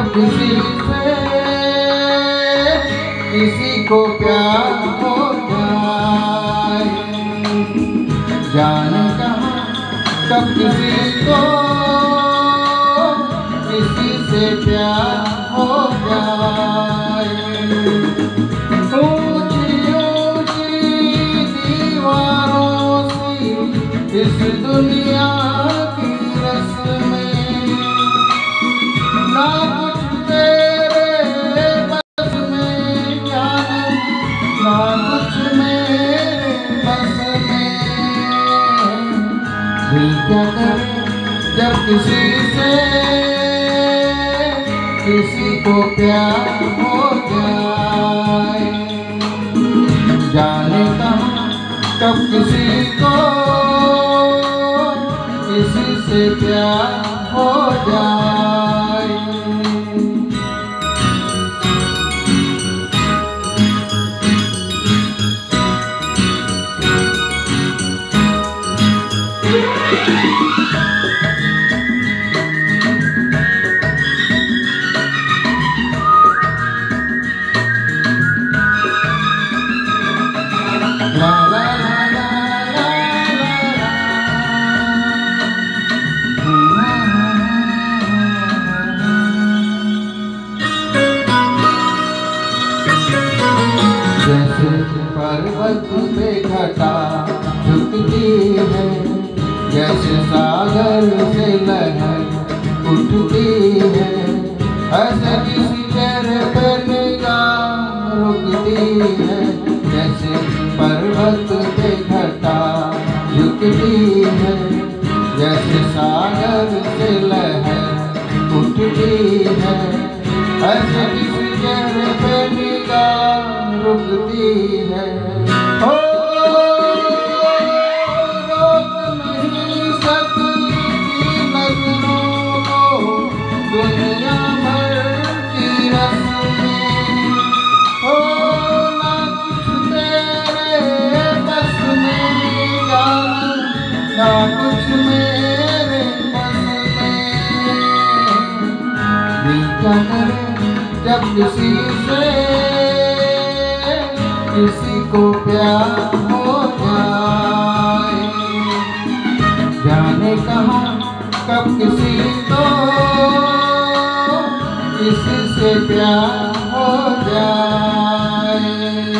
किसी से किसी को प्यार हो जाए, जाने कहाँ कब किसी को किसी से प्यार हो जाए। ऊंची ऊंची दीवारों से इस दुनिया की रस्में, ना कुछ तेरे बस में जान, ना कुछ मेरे बस में। दिल क्या करे जब किसी से किसी को प्यार हो जाए, जाने कहाँ कब किसी को किसी से प्यार हो जाए। ला ला ला ला ला जैसे पर्वत पे घटा झुकती है, जैसे सागर से लहर उठती है, ऐसे किसी चेहरे पर निगाह रुकती है। जैसे पर्वत पे घटा झुकती है, जैसे सागर से लहर उठती है, ऐसे किसी चेहरे पे निगाह रुकती है। ओ रोक नहीं सकती नजरों को दुनिया भर की रस्में, हो ना कुछ तेरे बस में जान, ना कुछ मेरे बस में। दिल क्या करे जब किसी से किसी को प्यार हो जाए, जाने कहाँ कब किसी को किसी से प्यार हो जाए।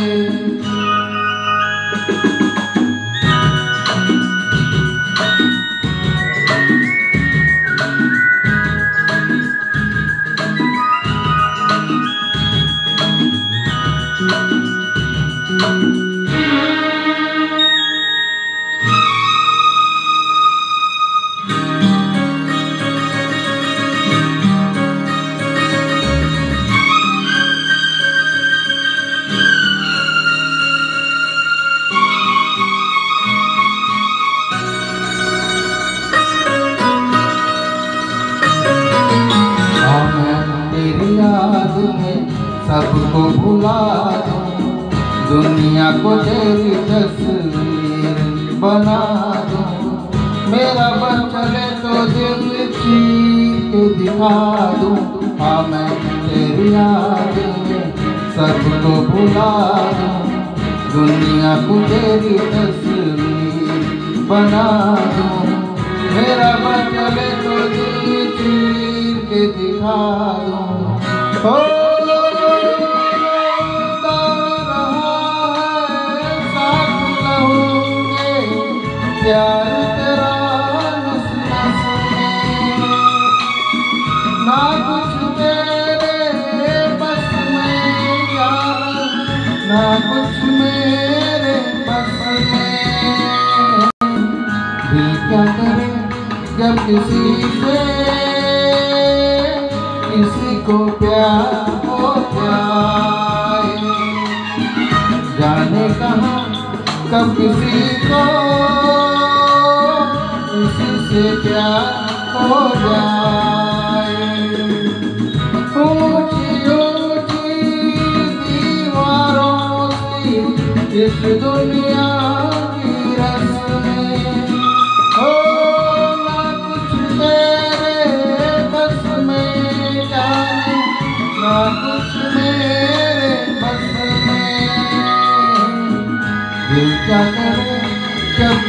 तेरी याद में सबको भुला दूं, दुनिया को तेरी तस्वीर बना दूं। मेरा बन चले तो दिल चीर के दिखा दूं। हाँ मैं तेरी याद में सबको भुला दूं, दुनिया को तेरी तस्वीर बना दूं। मेरा बन चले तो दिल चीर के दिखा दूं। हो प्यार तेरा नस नस में, ना कुछ तेरे बस में यार, ना कुछ मेरे बस में। दिल क्या करे जब किसी से किसी को प्यार हो जाए, जाने कहाँ कब किसी को किसी से प्यार हो जाए। ऊंची ऊंची दीवारों से इस दुनिया की रस्में, हो ना कुछ तेरे बस में जान, कुछ मेरे बस में, दिल क्या करे जब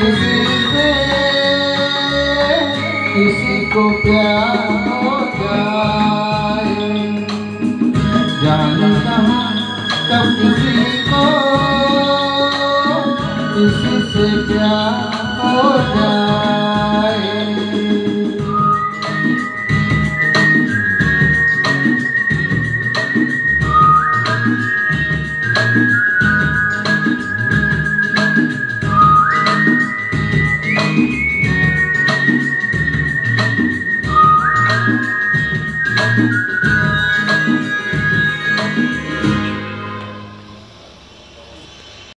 किसी को प्यार हो जाए। जाने कहाँ कब किसी को किसी से प्यार हो जाए।